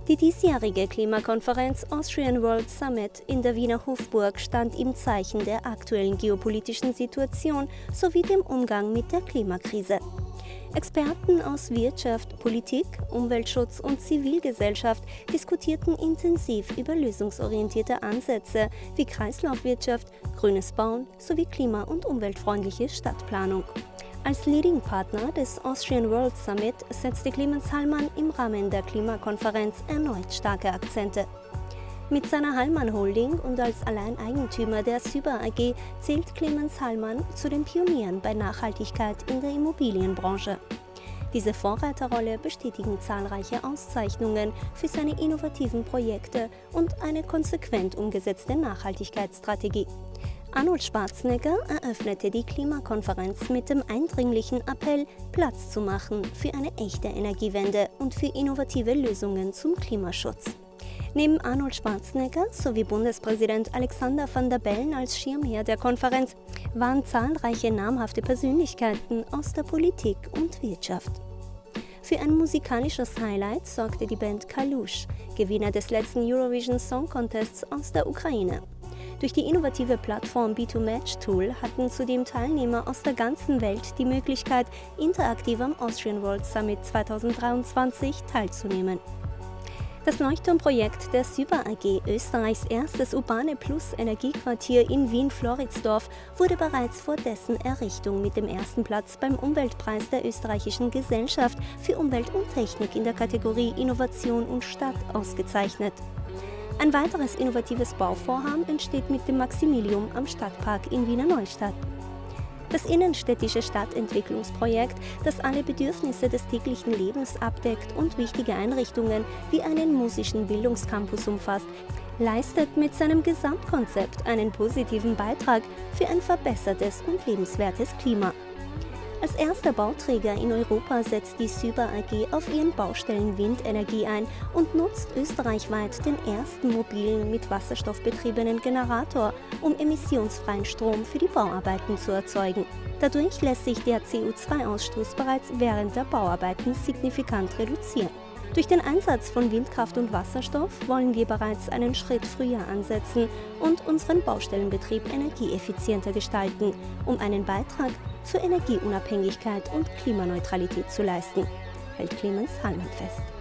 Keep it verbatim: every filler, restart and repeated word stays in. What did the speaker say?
Die diesjährige Klimakonferenz Austrian World Summit in der Wiener Hofburg stand im Zeichen der aktuellen geopolitischen Situation sowie dem Umgang mit der Klimakrise. Experten aus Wirtschaft, Politik, Umweltschutz und Zivilgesellschaft diskutierten intensiv über lösungsorientierte Ansätze wie Kreislaufwirtschaft, grünes Bauen sowie klima- und umweltfreundliche Stadtplanung. Als Leading Partner des Austrian World Summit setzte Clemens Hallmann im Rahmen der Klimakonferenz erneut starke Akzente. Mit seiner Hallmann Holding und als Alleineigentümer der Syber A G zählt Clemens Hallmann zu den Pionieren bei Nachhaltigkeit in der Immobilienbranche. Diese Vorreiterrolle bestätigen zahlreiche Auszeichnungen für seine innovativen Projekte und eine konsequent umgesetzte Nachhaltigkeitsstrategie. Arnold Schwarzenegger eröffnete die Klimakonferenz mit dem eindringlichen Appell, Platz zu machen für eine echte Energiewende und für innovative Lösungen zum Klimaschutz. Neben Arnold Schwarzenegger sowie Bundespräsident Alexander Van der Bellen als Schirmherr der Konferenz waren zahlreiche namhafte Persönlichkeiten aus der Politik und Wirtschaft. Für ein musikalisches Highlight sorgte die Band Kalush, Gewinner des letzten Eurovision Song Contests aus der Ukraine. Durch die innovative Plattform B zwei Match Tool hatten zudem Teilnehmer aus der ganzen Welt die Möglichkeit, interaktiv am Austrian World Summit zweitausenddreiundzwanzig teilzunehmen. Das Leuchtturmprojekt der Syber A G, Österreichs erstes Urbane Plus Energiequartier in Wien-Floridsdorf, wurde bereits vor dessen Errichtung mit dem ersten Platz beim Umweltpreis der Österreichischen Gesellschaft für Umwelt und Technik in der Kategorie Innovation und Stadt ausgezeichnet. Ein weiteres innovatives Bauvorhaben entsteht mit dem Maximilium am Stadtpark in Wiener Neustadt. Das innenstädtische Stadtentwicklungsprojekt, das alle Bedürfnisse des täglichen Lebens abdeckt und wichtige Einrichtungen wie einen musischen Bildungscampus umfasst, leistet mit seinem Gesamtkonzept einen positiven Beitrag für ein verbessertes und lebenswertes Klima. Als erster Bauträger in Europa setzt die Syber A G auf ihren Baustellen Windenergie ein und nutzt österreichweit den ersten mobilen mit Wasserstoff betriebenen Generator, um emissionsfreien Strom für die Bauarbeiten zu erzeugen. Dadurch lässt sich der C O zwei Ausstoß bereits während der Bauarbeiten signifikant reduzieren. Durch den Einsatz von Windkraft und Wasserstoff wollen wir bereits einen Schritt früher ansetzen und unseren Baustellenbetrieb energieeffizienter gestalten, um einen Beitrag zur Energieunabhängigkeit und Klimaneutralität zu leisten, hält Clemens Hallmann fest.